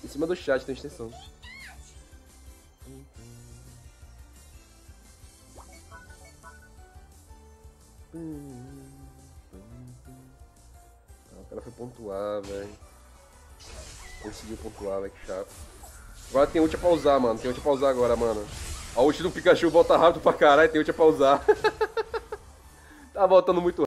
Em cima do chat tem extensão. O cara foi pontuar, velho. Conseguiu pontuar, velho, que chato. Agora tem ult pra usar, mano. Tem ult pra usar agora, mano. A ult do Pikachu volta rápido pra caralho, tem ult pra usar. Tá voltando muito